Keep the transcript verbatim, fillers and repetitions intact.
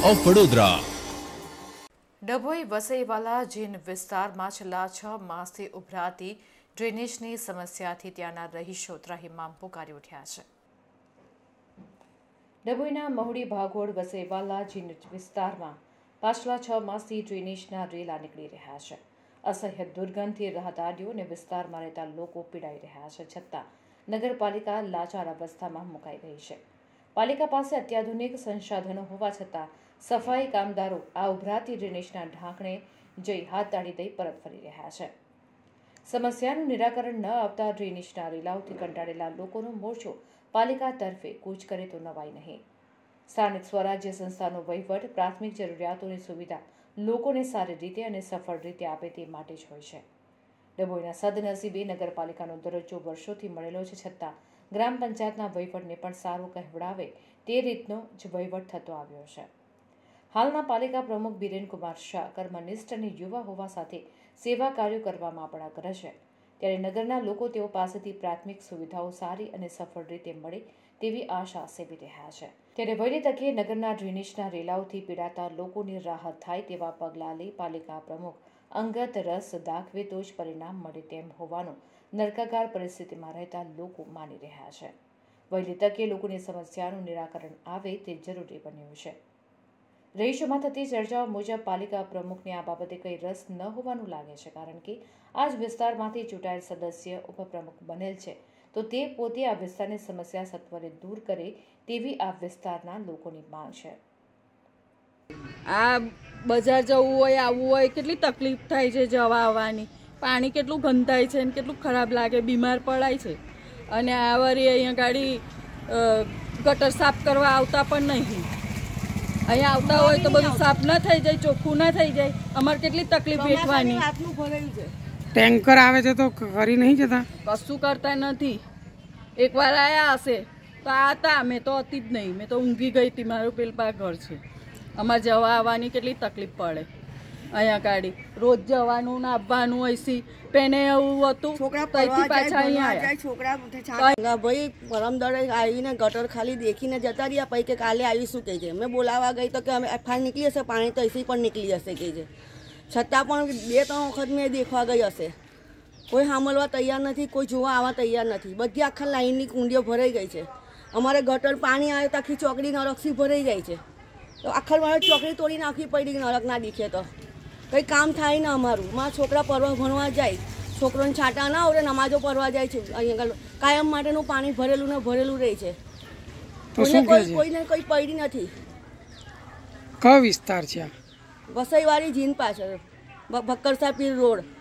Of Vadodara. Dabhoi Vasaiwala gin વિસ્તારમાં છેલ્લા છ માસથી ઉભરાતી ડ્રેનેજની સમસ્યાથી ત્યાંના રહીશો ત્રાહિમામ પુકારી ઉઠ્યા છે. ડભોઈના મહુડી ભાગોળ વસઈવાલા જીન વિસ્તારમાં પાછલા છ માસથી ડ્રેનેજના રેલા નીકળી રહ્યા છે. અસહ્ય દુર્ગંધથી રાહદારીઓ અને વિસ્તારમાં રહેતા લોકો પીડાઈ રહ્યા છે, છતાં નગરપાલિકા લાચાર અવસ્થામાં મુકાઈ ગઈ છે. પાલિકા પાસે અત્યાધુનિક સંસાધનો હોવા છતાં સફાઈ કામદારો આ ઉભરાતી ડ્રેનેજના ઢાંકણે જઈ હાથ તાળી દઈ પરત ફરી રહ્યા છે. સમસ્યાનું નિરાકરણ ન આવતા ડ્રેનેજના રેલાઓથી કંટાળેલા લોકોનો મોરચો પાલિકા તરફે કૂચ કરે તો નવાઈ નહીં. સ્થાનિક સ્વરાજ્ય સંસ્થાનો વહીવટ પ્રાથમિક જરૂરિયાતોની સુવિધા લોકોને સારી રીતે અને સફળ રીતે આપે તે માટે જ હોય છે. ડભોઈના સદનસીબે નગરપાલિકાનો દરજ્જો વર્ષોથી મળેલો છે, છતાં ગ્રામ પંચાયતના વહીવટને પણ સારું કહેવડાવે તે રીતનો જ વહીવટ થતો આવ્યો છે. હાલના પાલિકા પ્રમુખ બિરેનકુમાર શાહ કર્મનિષ્ઠ અને યુવા હોવા સાથે સેવા કાર્યો કરવામાં પણ અગ્રહ છે. ત્યારે નગરના લોકો તેઓ પાસેથી પ્રાથમિક સુવિધાઓ સારી અને સફળ રીતે મળે તેવી આશા સેવી રહ્યા છે. ત્યારે વહેલી તકે નગરના ડ્રેનેજના રેલાઓથી પીડાતા લોકોની રાહત થાય તેવા પગલાં લઈ પાલિકા પ્રમુખ અંગત રસ દાખવે તો જ પરિણામ મળે તેમ હોવાનું નરકાગાર પરિસ્થિતિમાં રહેતા લોકો માની રહ્યા છે. વહેલી તકે લોકોની સમસ્યાનું નિરાકરણ આવે તે જરૂરી બન્યું છે. રહીશોમાં થતી ચર્ચાઓ મુજબ પાલિકા પ્રમુખને આ બાબતે કંઈ રસ ન હોવાનું લાગે છે, કારણ કે આ જ વિસ્તારમાંથી ચૂંટાયેલ સદસ્ય ઉપપ્રમુખ બનેલ છે, તો તે પોતે આ વિસ્તારની સમસ્યા સત્વરે દૂર કરે તેવી આ વિસ્તારના લોકોની માંગ છે. આ બજાર જવું હોય, આવવું હોય, કેટલી તકલીફ થાય છે જવા આવવાની. પાણી કેટલું ગંધાય છે અને કેટલું ખરાબ લાગે, બીમાર પડાય છે. અને આ વળી અહીંયા ગાડી ગટર સાફ કરવા આવતા પણ નહીં. અહીંયા આવતા હોય તો બધું સાફ ન થઈ જાય, ચોખ્ખું ન થઈ જાય. અમારે કેટલી તકલીફ વેઠવાની. ટેન્કર આવે છે તો કરી નહીં જતા, કશું કરતા નથી. એકવાર આયા હશે તો આ હતા, મેં તો હતી જ નહીં, મેં તો ઊંઘી ગઈ હતી. મારું પેલપા ઘર છે. અમારે જવા આવવાની કેટલી તકલીફ પડે. અહીંયા ગાડી રોજ જવાનું ને આવવાનું હોય. પેને એવું હતું છોકરા પાછા અહીંયા છોકરા ભાઈ પરમદળે આવીને ગટર ખાલી દેખીને જતા રહ્યા. પછી કે કાલે આવીશું કે છે. મેં બોલાવવા ગઈ તો કે અમે એફઆઈઆર નીકળી હશે, પાણી તો એસી પણ નીકળી હશે કે છે. છતાં પણ બે ત્રણ વખત મેં દેખવા ગઈ હશે. કોઈ સાંભળવા તૈયાર નથી, કોઈ જોવા આવવા તૈયાર નથી. બધી આખા લાઈનની કુંડીઓ ભરાઈ ગઈ છે. અમારે ગટર પાણી આવે તો આખી ચોકડી નરકથી ભરાઈ જાય છે. તો આખર મારે ચોકડી તોડી નાખવી પડી, નરક ના દીખે તો કંઈ કામ થાય ને અમારું. મારા છોકરા પરવા ભણવા જાય, છોકરોને છાંટા ના આવડે, નમાજો પરવા જાય છે. અહીંયા કાયમ માટેનું પાણી ભરેલું ને ભરેલું રહે છે. કોઈને કોઈ પડી નથી. કયો વિસ્તાર છે? વસઈવાળી જીન પાછળ ભક્કરસા પીર રોડ.